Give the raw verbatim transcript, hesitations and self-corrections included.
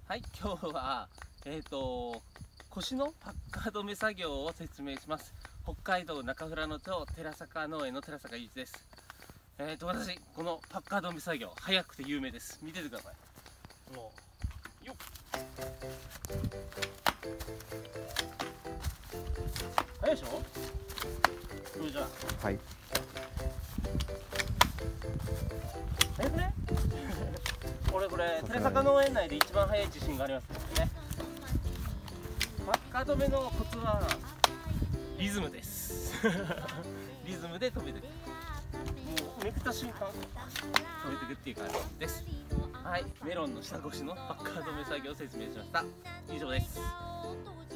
はい、今日はえっ、ー、と腰のパッカー止め作業を説明します。北海道中富良野町寺坂農園の寺坂雄一です。えっ、ー、と私このパッカー止め作業早くて有名です。見ててください。もうよっ、早いでしょ。これじゃあはい。 早くねこれこれ寺坂農園内で一番早い自信がありますからね。パッカー止めのコツはリズムですリズムで止めていく。もうめくった瞬間止めていくっていう感じです。はい、メロンの下越しのパッカー止め作業を説明しました。以上です。